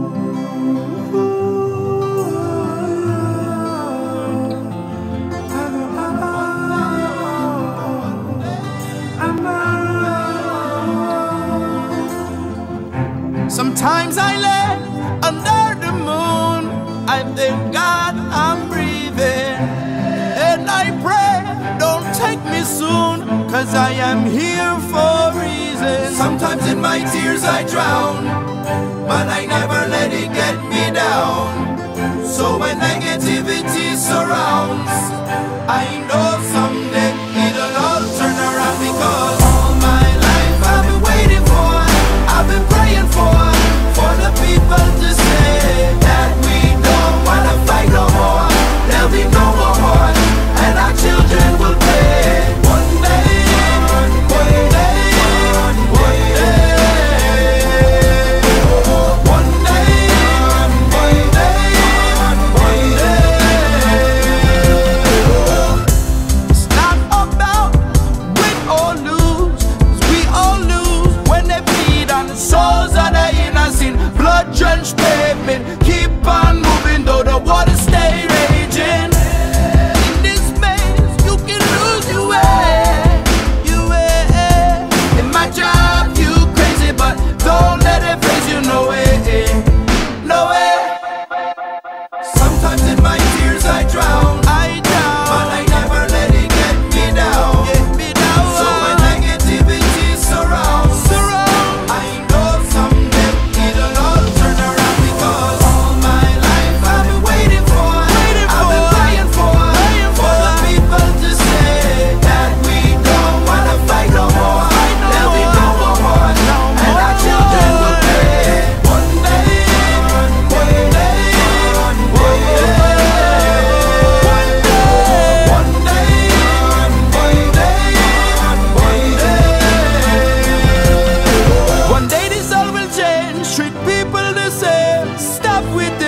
Sometimes I lay under the moon, I thank God I'm breathing, and I pray don't take me soon, cause I am here for a reason. Sometimes in my tears I drown, but I never let it get me down. So when negativity surrounds, I know someday it'll all turn around, because all my life I've been waiting for, I've been praying for the people to say that we don't wanna fight no more. There'll be no more war, and our children will pay. One day, one day, one day, one day, one day, one day. It's not about win or lose, 'cause we all lose when they bleed on the souls of the innocent. Blood-drenched pavement, keep on moving though the waters stay raging. In this maze, you can lose your way, your way. It might drive you crazy, but don't let it phase you, no way, no way. Sometimes in my tears I drown, but I never let it get me down. So when negativity surrounds, I know someday it'll all turn around, because all my life I've been waiting for, I've been praying for the people to say that we don't wanna fight no more. There'll be no more war, and our children will pay. One day, one day, one day, one day, one day, one day this all will change. Treat people the same. Stop with the